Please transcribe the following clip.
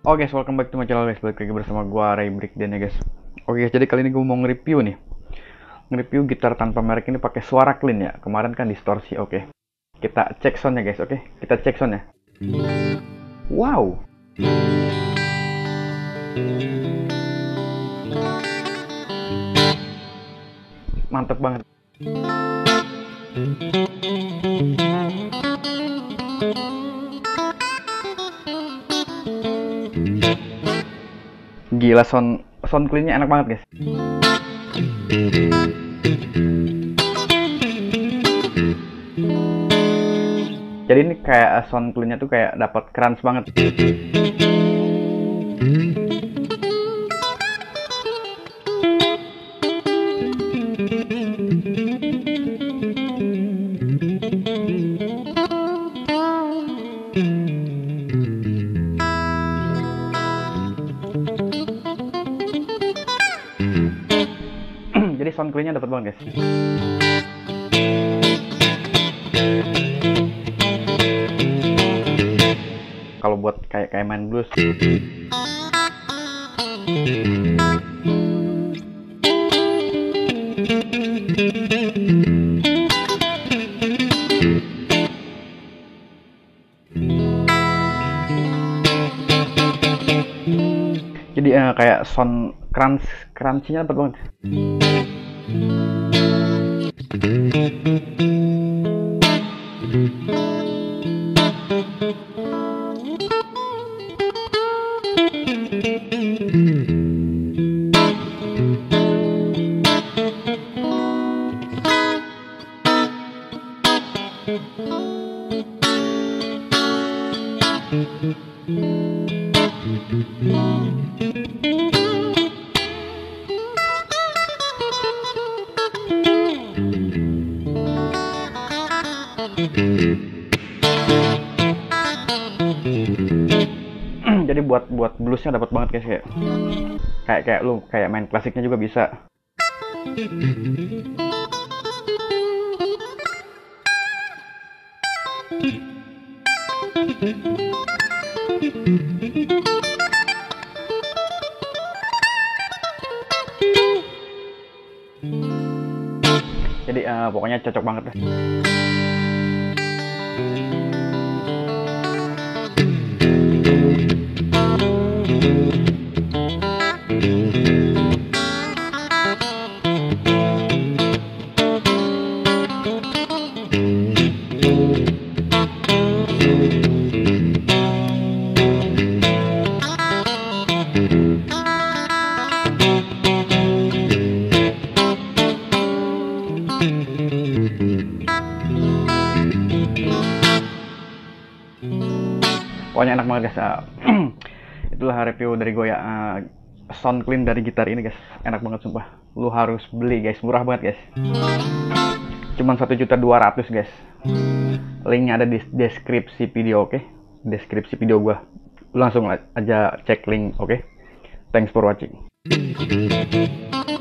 Oke guys, welcome back to my channel guys. Balik lagi bersama gua Ray Breakdown ya guys. Oke guys, jadi kali ini gua mau nge-review nih. Nge-review gitar tanpa merek ini pakai suara clean ya. Kemarin kan distorsi. Oke. Kita cek soundnya guys, oke? Kita cek soundnya. Wow. Mantep banget. Gila, sound clean-nya enak banget guys. Jadi ini kayak sound clean-nya tuh kayak dapat crunch banget. Jadi sound clean-nya dapat banget guys. Kalau buat kayak main blues. Jadi kayak sound crunch-nya dapat banget. Jadi buat bluesnya dapat banget guys, kayak main klasiknya juga bisa. Jadi pokoknya cocok banget deh. Pokoknya enak banget guys. Itulah review dari gue ya. Sound clean dari gitar ini guys, enak banget sumpah. Lu harus beli guys, murah banget guys. Cuman 1.200.000 guys. Linknya ada di deskripsi video, oke? Deskripsi video gue. Lu langsung aja cek link, oke? Thanks for watching.